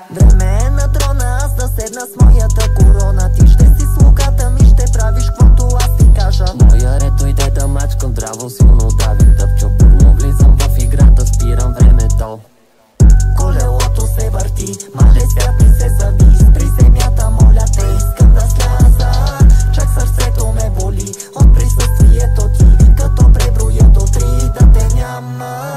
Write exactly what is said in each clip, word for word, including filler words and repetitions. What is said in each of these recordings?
Време е на трона, аз да седна с моята корона. Ти ще си слугата ми, ще правиш каквото аз ти кажа. Моя ред дойде да мачкам, здраво силно дави тъпчо. Бурно влизам в играта, спирам времето. Колелото се върти, мале свят ми се зави. При земята моля те, искам да сляза. Чак сърцето ме боли от присъствието ти. Като преброя до три да те няма.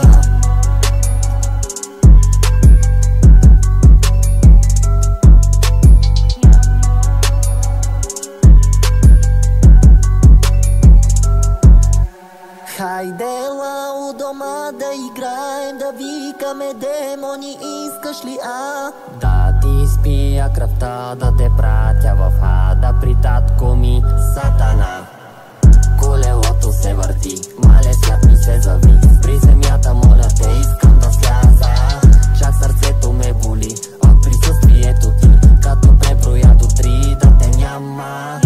Хайде ла у дома да играем, да викаме демони, искаш ли а? Да ти спия кръвта, да те пратя в ада при татко ми Сатана. Колелото се върти, мале свят ми се зави. При земята моля те, искам да сляза. Чак сърцето ме боли от присъствието ти. Като преброя до три да те няма.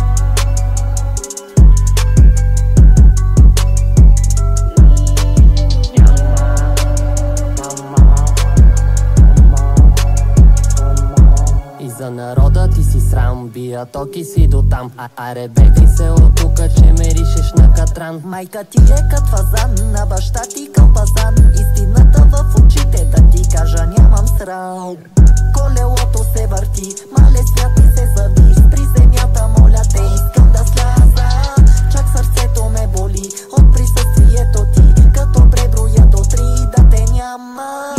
За народа ти си срам, бия токи си до там. А аре бегай се от тука, че ме ришеш на катран. Майка ти е кът фазан, на баща ти кълпазан. Истината в очите да ти кажа, нямам срам. Колелото се върти, мале свят ми се зави. При земята моля те, искам да сляза. Чак сърцето ме боли от присъствието ти. Като преброя до три да те няма.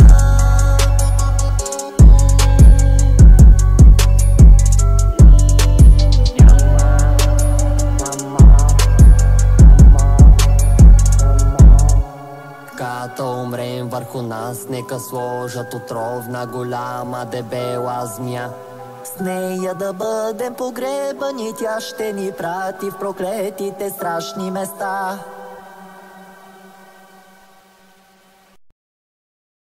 Като умрем върху нас, нека сложат отровна голяма дебела змия. С нея да бъдем погребани, тя ще ни прати в проклетите страшни места.